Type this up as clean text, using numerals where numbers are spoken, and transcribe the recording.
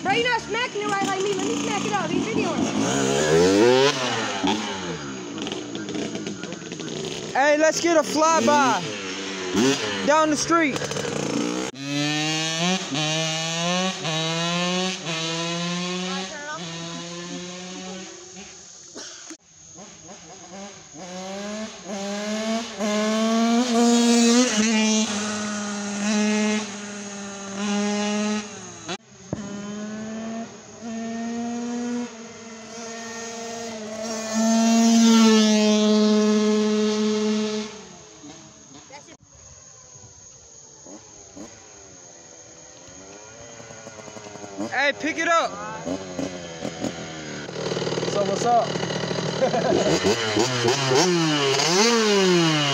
Bro, you're not smacking it right like me. Let me smack it up. He's videoing. Hey, let's get a flyby down the street. Hey, pick it up. So what's up?